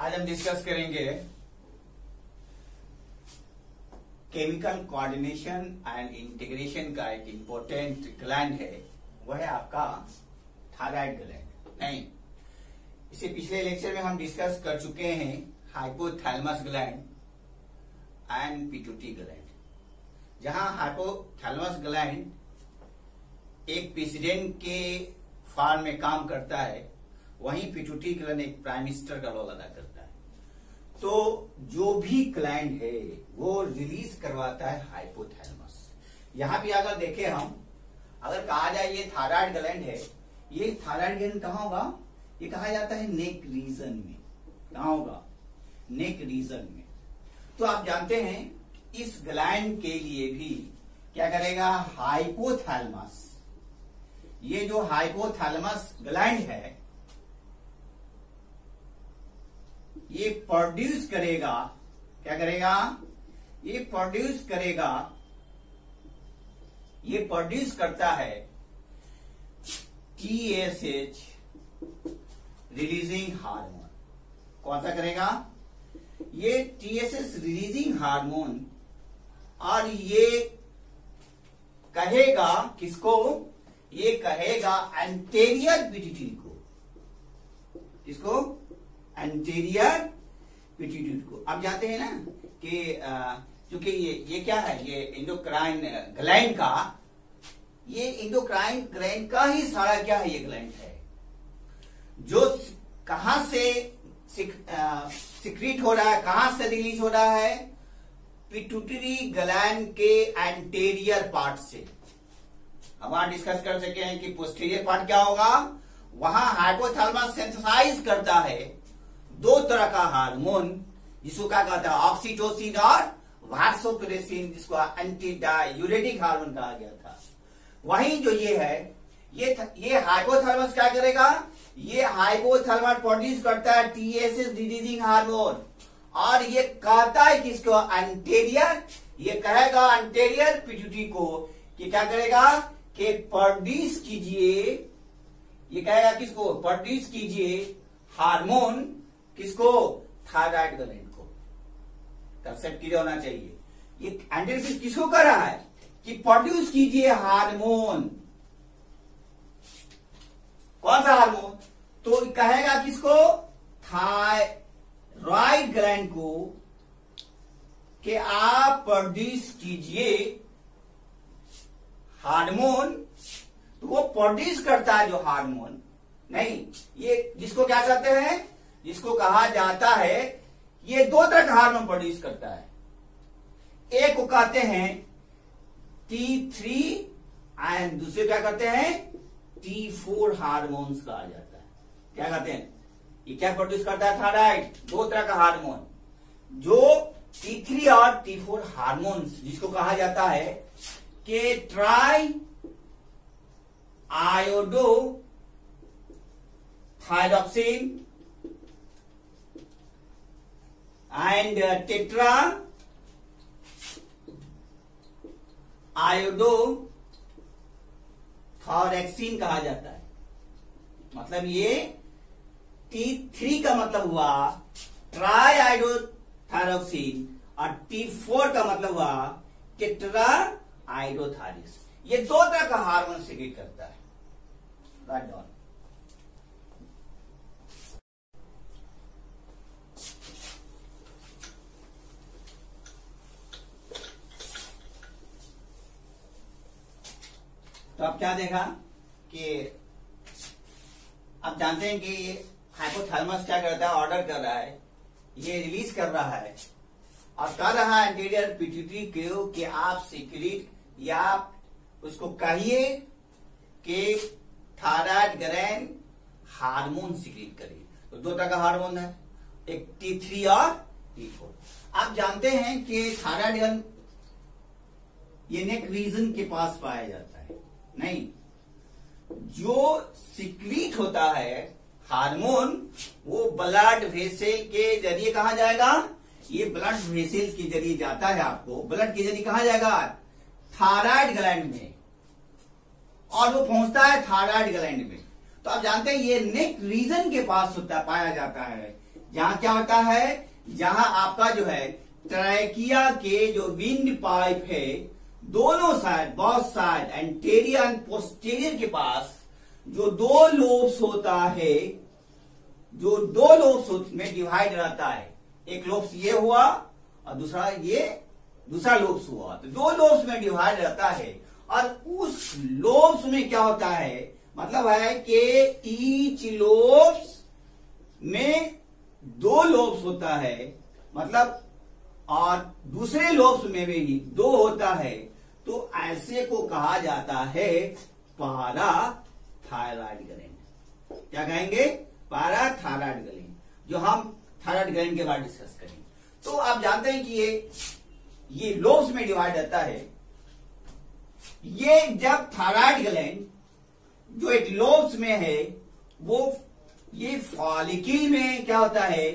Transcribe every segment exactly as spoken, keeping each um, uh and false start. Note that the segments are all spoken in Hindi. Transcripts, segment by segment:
आज हम डिस्कस करेंगे केमिकल कोऑर्डिनेशन एंड इंटीग्रेशन का एक इंपॉर्टेंट ग्लैंड है, वह है आपका थायराइड ग्लैंड। नहीं, इसे पिछले लेक्चर में हम डिस्कस कर चुके हैं hypothalamus gland and pituitary gland. जहां हाइपोथैलेमस ग्लैंड एक प्रेसिडेंट के फॉर्म में काम करता है, वहीं पिट्यूटरी ग्लैंड एक प्राइम मिनिस्टर का रोल अदा करता है। तो जो भी ग्लैंड है वो रिलीज करवाता है हाइपोथैलेमस। यहां भी अगर देखें हम, अगर कहा जाए ये थायराइड ग्लैंड है, ये थायराइड ग्लैंड कहां होगा? ये कहा जाता है नेक रीजन में। कहां होगा? नेक रीजन में। तो आप जानते हैं इस ग्लैंड के लिए भी क्या करेगा? हाइपोथैलेमस। ये जो हाइपोथैलेमस ग्लैंड है ये प्रोड्यूस करेगा, क्या करेगा? ये प्रोड्यूस करेगा, ये प्रोड्यूस करता है T S H releasing hormone. कौन सा करेगा? ये T S H releasing hormone. और ये कहेगा किसको? ये कहेगा एंटेरियर पिट्यूटरी को। किसको? एंटेरियर पिट्यूटरी को। अब जानते हैं ना कि क्योंकि ये ये क्या है, ये एंडोक्राइन ग्लैंड का, ये एंडोक्राइन ग्लैंड का ही सारा क्या है, ये ग्लैंड है जो कहां से सिक्रीट हो रहा है, कहां से रिलीज हो रहा है? पिट्यूटरी ग्लैंड के एंटेरियर पार्ट से। अब वहां डिस्कस कर सके हैं कि पोस्टीरियर पार्ट क्या होगा? वहां हाइपोथैलेमस सिंथेसाइज करता है दो तरह का हार्मोन, जिसको क्या कहता है? ऑक्सीटोसिन और वासोप्रेसिन, जिसको एंटी डायूरेटिक हार्मोन कहा गया था। वहीं जो ये है, ये ये हाइपोथैलेमस क्या करेगा? ये हाइपोथैलेमस प्रोड्यूस करता है T S H releasing hormone. और ये कहता है किसको? एंटेरियर। ये कहेगा एंटेरियर पिट्यूटरी को कि क्या करेगा? कि प्रोड्यूस कीजिए, ये कहेगा किसको? प्रोड्यूस कीजिए हार्मोन। किसको? थायराइड ग्लैंड को। कंसेप्ट क्लियर होना चाहिए। ये एंटेरियर किसको कर रहा है कि प्रोड्यूस कीजिए हार्मोन। कौन सा हार्मोन? तो कहेगा किसको? थायराइड ग्लैंड को कि आप प्रोड्यूस कीजिए हार्मोन। तो वो प्रोड्यूस करता है जो हार्मोन, नहीं, ये जिसको क्या कहते हैं? जिसको कहा जाता है, ये दो तरह का हार्मोन प्रोड्यूस करता है। एक को कहते हैं टी थ्री एंड दूसरे क्या कहते हैं? टी फोर हार्मोन्स कहा जाता है। क्या कहते हैं? ये क्या प्रोड्यूस करता है? थायराइड। दो तरह का हार्मोन, जो टी थ्री और टी फोर हार्मोन्स, जिसको कहा जाता है कि tri iodo thyroxine and tetra iodo thyroxine कहा जाता है। मतलब ये टी थ्री का मतलब हुआ ट्राई आयोडो थायरॉक्सिन और टी फोर का मतलब हुआ टेट्रा आयोडोथायरिस। ये दो तरह का हार्मोन सिक्रीट करता है। Write down. तो आप क्या देखा कि आप जानते हैं कि हाइपोथैलेमस क्या करता है? ऑर्डर कर रहा है, ये रिलीज कर रहा है और कर रहा है एंटेरियर पिट्यूटरी को कि आप सिक्रीट, या आप उसको कहिए कि थायराइड ग्लैंड हार्मोन सिक्रीट करिए। तो दो तरह का हार्मोन है, एक टी थ्री और टी फोर। आप जानते हैं कि थायराइड ग्लैंड ये नेक रीजन के पास पाया जाता है। नहीं, जो सिक्रीट होता है हार्मोन, वो ब्लड वेसल के जरिए कहा जाएगा? ये ब्लड वेसल्स के जरिए जाता है। आपको ब्लड के जरिए कहा जाएगा? थायराइड ग्लैंड में, और वो पहुंचता है थायराइड ग्लैंड में। तो आप जानते हैं ये नेक रीजन के पास होता पाया जाता है जहां क्या होता है, जहां आपका जो है ट्रैकिया के जो विंड पाइप है दोनों side, both side, anterior and posterior के पास जो दो लोब्स होता है, जो दो लोब्स में डिवाइड रहता है, एक लोब्स ये हुआ और दूसरा ये दूसरा लोब्स हुआ, तो दो लोब्स में डिवाइड रहता है। और उस लोब्स में क्या होता है, मतलब है कि ईच लोब्स में दो लोब्स होता है, मतलब और दूसरे लोब्स में भी दो होता है, तो ऐसे को कहा जाता है पाराथायरॉइड ग्लैंड। क्या कहेंगे, पाराथायरॉइड ग्लैंड, जो हम थायरॉइड ग्लैंड के बाद डिस्कस करेंगे। तो आप जानते हैं कि ये ये लोब्स में डिवाइड रहता है। ये जब थायरॉइड ग्लैंड जो एक लोब्स में है, वो ये फॉलिकल में क्या होता है,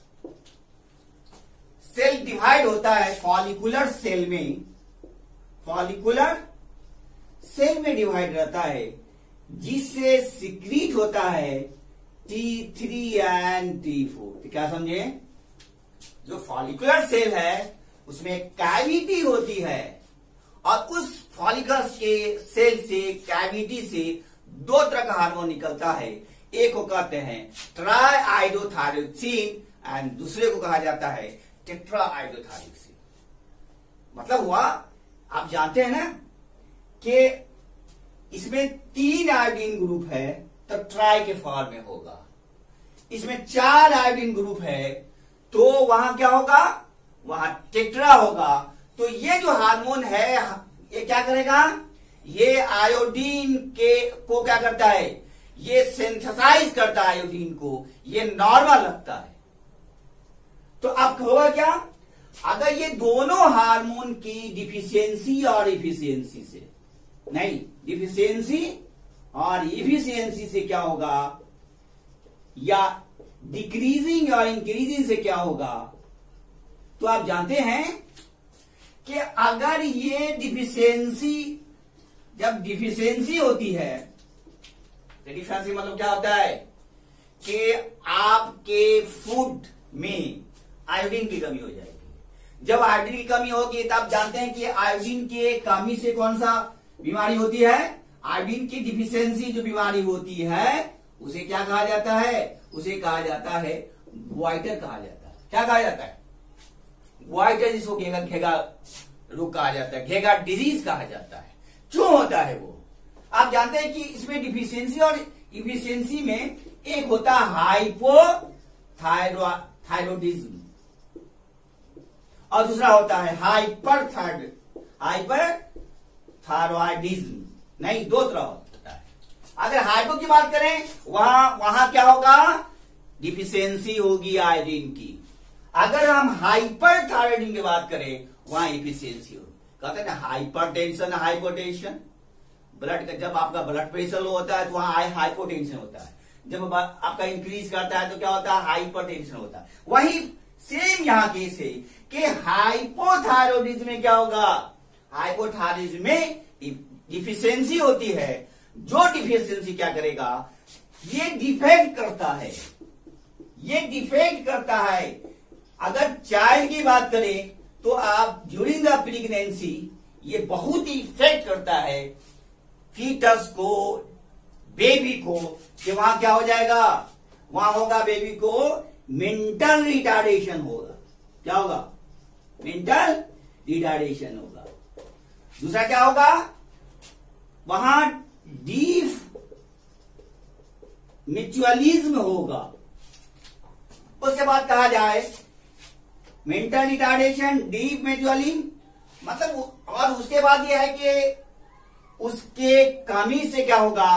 सेल डिवाइड होता है फॉलिकुलर सेल में, फॉलिकुलर सेल में डिवाइड रहता है, जिससे सिक्रीट होता है T three and T four. तो क्या समझे, जो फॉलिकुलर सेल है उसमें कैविटी होती है और उस फॉलिकल के सेल से, कैविटी से दो तरह का हार्मोन निकलता है। एक को कहते हैं ट्राइआइडोथायरोक्सिन एंड दूसरे को कहा जाता है टेट्राआइडोथायरोक्सिन। मतलब हुआ, आप जानते हैं ना कि इसमें तीन आयोडीन ग्रुप है तो ट्राई के फॉर्म में होगा, इसमें चार आयोडीन ग्रुप है तो वहां क्या होगा, वहां टेट्रा होगा। तो ये जो हार्मोन है ये क्या करेगा, ये आयोडीन के को क्या करता है, ये सिंथेसाइज करता है आयोडीन को, ये नॉर्मल रखता है। तो अब होगा क्या, अगर ये दोनों हार्मोन की डिफिशियंसी और इफिशियंसी से, नहीं डिफिशियंसी और इफिशियंसी से क्या होगा, या डिक्रीजिंग और इंक्रीजिंग से क्या होगा, तो आप जानते हैं कि अगर ये डिफिशियंसी, जब डिफिशियंसी होती है, तो डिफिशियंसी मतलब क्या होता है कि आपके फूड में आयोडीन की कमी हो जाएगी। जब आयोडीन की कमी होगी तो आप जानते हैं कि आयोडीन के कमी से कौन सा बीमारी होती है, आयोडीन की डिफिशियंसी जो बीमारी होती है उसे क्या कहा जाता है, उसे कहा जाता है ग्वाइटर कहा जाता है। क्या कहा जाता है, ग्वाइटर, जिसको घेगा घेगा रोग कहा जाता है, घेगा डिजीज कहा जाता है। क्यों होता है वो, आप जानते हैं कि इसमें डिफिशियंसी और इफिशियंसी में एक होता है हाइपोथायरॉइडिज्म और दूसरा होता है हाइपर हाइपर थायरॉइडिज्म। नहीं, दो तरह होता है। अगर हाइपो की बात करें, वहां वहां क्या होगा, डिफिशियंसी होगी आयोडीन की। अगर हम हाइपर थायरॉइडिज्म की बात करें, वहां इफिशियंसी होगी। कहते हैं ना हाइपर टेंशन, हाइपोटेंशन, ब्लड का जब आपका ब्लड प्रेशर लो होता है तो वहां हाइपोटेंशन होता है, जब आपका इंक्रीज करता है तो क्या होता है, हाइपर टेंशन होता है। वही सेम यहां केस है कि हाइपोथायरॉइडिज्म में क्या होगा, हाइपोथायरॉइडिज्म में डिफिशियंसी होती है। जो डिफिशियंसी क्या करेगा, ये डिफेक्ट करता है, ये डिफेक्ट करता है। अगर चाइल्ड की बात करें तो आप ड्यूरिंग द प्रेगनेंसी ये बहुत ही इफेक्ट करता है फीटस को, बेबी को, कि वहां क्या हो जाएगा, वहां होगा बेबी को मेंटल रिटार्डेशन होगा। क्या होगा, मेंटल रिटार्डेशन होगा। दूसरा क्या होगा, वहां डीप म्यूचुअलिज्म होगा। उसके बाद कहा जाए मेंटल रिटार्डेशन, डीप म्यूचुअलिज्म, मतलब, और उसके बाद यह है कि उसके कमी से क्या होगा,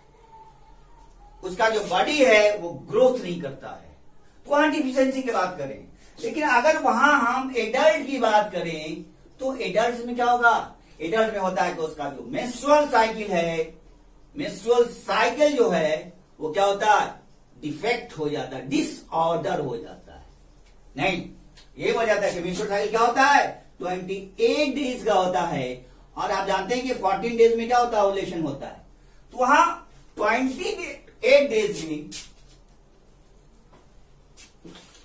उसका जो बॉडी है वो ग्रोथ नहीं करता है। तो वहां डिफिशियंसी की बात करें। लेकिन अगर वहां हम एडल्ट की बात करें तो एडल्ट में क्या होगा, एडल्ट में होता है कि उसका जो मेंस्ट्रुअल साइकिल है, मेंस्ट्रुअल साइकिल जो है वो क्या होता है, डिफेक्ट हो जाता है, डिसऑर्डर हो जाता है। नहीं, ये हो जाता है कि मेंस्ट्रुअल साइकिल क्या होता है, अट्ठाईस डेज का होता है। और आप जानते हैं कि चौदह डेज में क्या होता है, ओव्यूलेशन होता है। तो वहां अट्ठाईस डेज में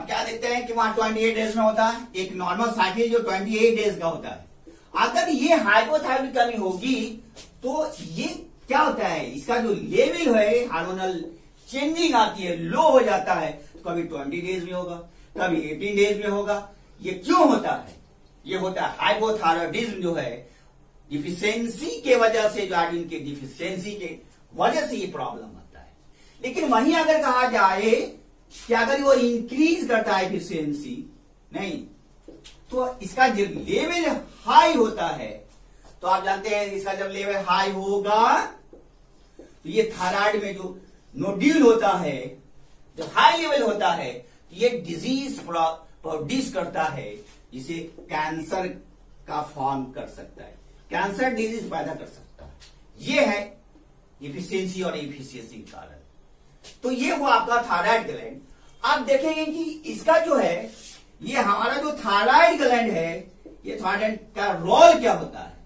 हम क्या देखते हैं कि वहां अट्ठाईस डेज में होता है, एक नॉर्मल साइकिल जो अट्ठाईस डेज का होता है। अगर ये हाइपोथायराइड कमी होगी तो ये क्या होता है, इसका जो लेवल है हार्मोनल चेंजिंग आती है, लो हो जाता है। तो कभी बीस डेज में होगा, कभी अठारह डेज में होगा। ये क्यों होता है? ये होता है हाइपोथायराइडिज्म जो है, डिफिशियंसी के वजह से, जो आयोडीन के डिफिशियंसी के वजह से ये प्रॉब्लम होता है। लेकिन वहीं अगर कहा जाए कि अगर वो इंक्रीज करता है एफिशिएंसी, नहीं तो इसका जब लेवल हाई होता है, तो आप जानते हैं इसका जब लेवल हाई होगा तो ये थायराइड में जो नोड्यूल होता है, जो हाई लेवल होता है, ये डिजीज प्रोड्यूस करता है, जिसे कैंसर का फॉर्म कर सकता है, कैंसर डिजीज पैदा कर सकता है। ये है एफिशिएंसी और एफिशिएंसी के कारण। तो ये हुआ आपका थायराइड ग्लैंड। आप देखेंगे कि इसका जो है, ये हमारा जो थायराइड ग्लैंड है, ये थायराइड का रोल क्या होता है,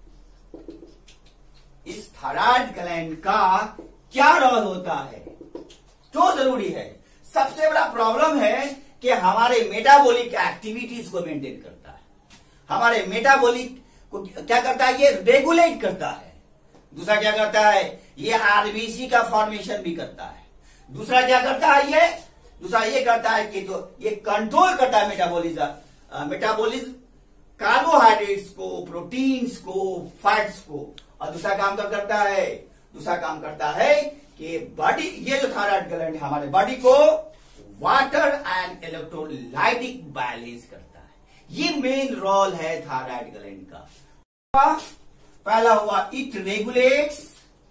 इस थायराइड ग्लैंड का क्या रोल होता है, क्यों जरूरी है? सबसे बड़ा प्रॉब्लम है कि हमारे मेटाबॉलिक एक्टिविटीज को मेंटेन करता है, हमारे मेटाबॉलिक को क्या करता है, ये रेगुलेट करता है। दूसरा क्या करता है, ये आरबीसी का फॉर्मेशन भी करता है। दूसरा क्या करता है, ये दूसरा ये करता है कि जो ये कंट्रोल करता है मेटाबॉलिज्म, मेटाबॉलिज्म कार्बोहाइड्रेट्स को, प्रोटीन्स को, फैट्स को। और दूसरा काम क्या करता है, दूसरा काम करता है कि बॉडी, ये जो थायराइड ग्लैंड है हमारे बॉडी को वाटर एंड इलेक्ट्रोलाइटिक बैलेंस करता है। ये मेन रोल है थायराइड ग्लैंड का। पहला हुआ, it regulates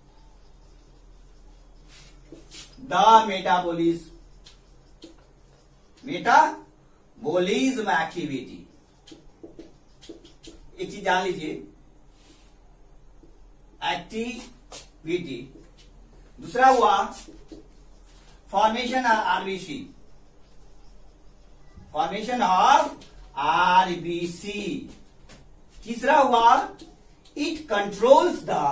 the metabolism, metabolism activity. एक चीज जान लीजिए, एक्टिविटी। दूसरा हुआ formation of RBC, formation of RBC. तीसरा हुआ, it controls the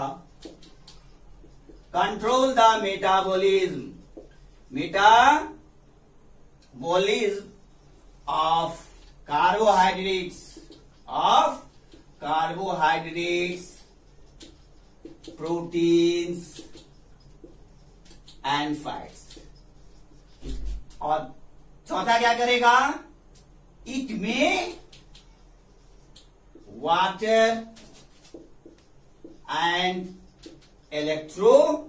control the metabolism, metabolism of carbohydrates, of carbohydrates, proteins and fats. और चौथा क्या करेगा, इट में वाटर एंड इलेक्ट्रोलाइटिक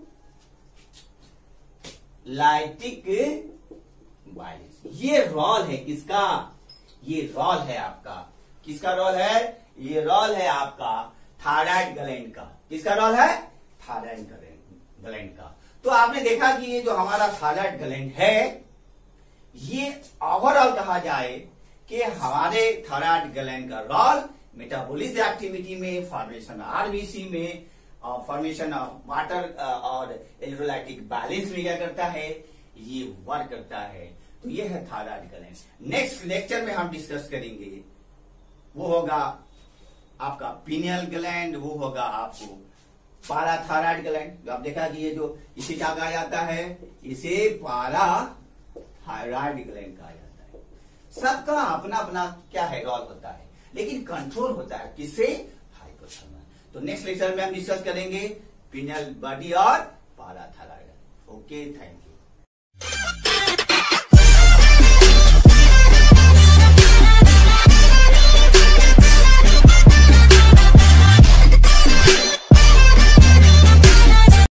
बैलेंस। ये रोल है किसका, ये रोल है आपका, किसका रोल है, ये रोल है आपका थायराइड ग्लैंड का। किसका रोल है, थायराइड ग्लैंड का। तो आपने देखा कि ये जो हमारा थायराइड ग्लैंड है, ये ओवरऑल कहा जाए कि हमारे थायराइड ग्लैंड का रोल मेटाबॉलिज्म एक्टिविटी में, फॉर्मेशन आरबीसी में, और फॉर्मेशन ऑफ वाटर और इलेक्ट्रोलाइटिक बैलेंस में क्या करता है, ये वर्क करता है। तो ये है थायराइड ग्लैंड। नेक्स्ट लेक्चर में हम डिस्कस करेंगे, वो होगा आपका पिनियल ग्लैंड, वो होगा आपको पाराथायराइड ग्लैंड। जो आप देखा कि ये जो इसे क्या कहा जाता है, इसे पाराथायराइड ग्लैंड कहा जाता है। सबका अपना अपना क्या है, रोल होता है, लेकिन कंट्रोल होता है किससे, हाइपोथैलेमस। तो नेक्स्ट लेक्चर में हम डिस्कस करेंगे पिनियल बॉडी और पाराथायराइड। Okay, thank you.